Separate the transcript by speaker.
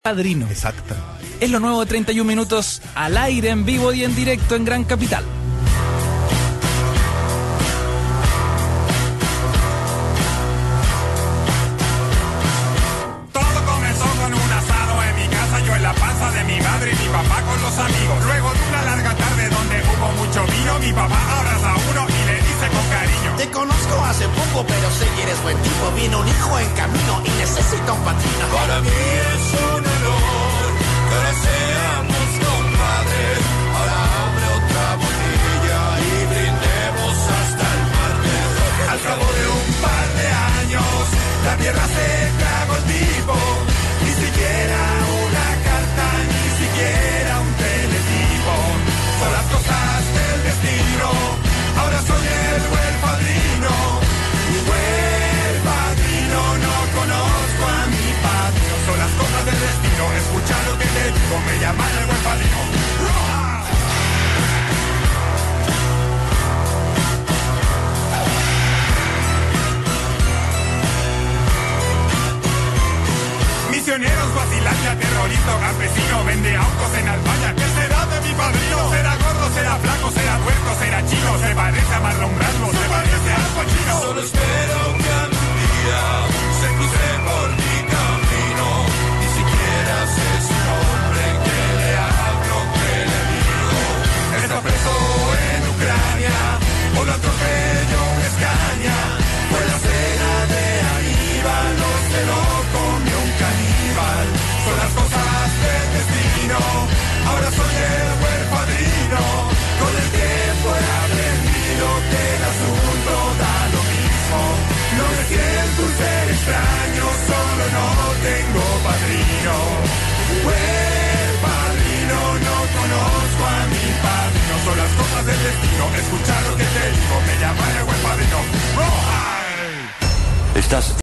Speaker 1: Padrino.
Speaker 2: Exacto.
Speaker 1: Es lo nuevo de 31 minutos al aire, en vivo y en directo en Gran Capital.
Speaker 3: Todo comenzó con un asado en mi casa, yo en la panza de mi madre y mi papá con los amigos. Luego de una larga tarde donde hubo mucho vino, mi papá abraza a uno y le dice con cariño:
Speaker 4: te conozco hace poco, pero sé que eres buen tipo. Viene un hijo en camino y necesita un padrino.
Speaker 3: Para mí es un honor que ahora seamos compadres. Ahora abre otra botella y brindemos hasta el martes. Al cabo de un par de años, la tierra se tragó el tipo. Ni siquiera una carta, ni siquiera un teletipo. Son las cosas del destino. Ahora soy el buen padrino. Mi buen padrino, no conozco a mi padrino. Son las cosas del destino. Escucha lo que te digo, me llaman el buen padrino. Misioneros, vacilandia, terrorista, campesino, vende autos en Albania. ¿Qué será de mi padrino? ¿Será gordo, será flaco, será tuerto, será chino? ¿Se parece a Marlon Brando? ¿Se parece a Al Pacino? Solo espero que algún día se cruce por mi camino. Ni siquiera sé su nombre, que le hablo, que le digo. Está preso en Ucrania, o lo atropelló un Escaña. Fue la cena de Aníbal, no se lo comió un caníbal. Son las cosas del destino. Ahora soy el buen padrino. Con el tiempo he aprendido que el asunto da lo mismo. No me siento un ser extraño, solo no tengo padrino. Buen padrino, no conozco a mi padrino. Son las cosas del destino. Escuchar lo que te digo, me llama el buen padrino. ¡Oh!
Speaker 5: Estás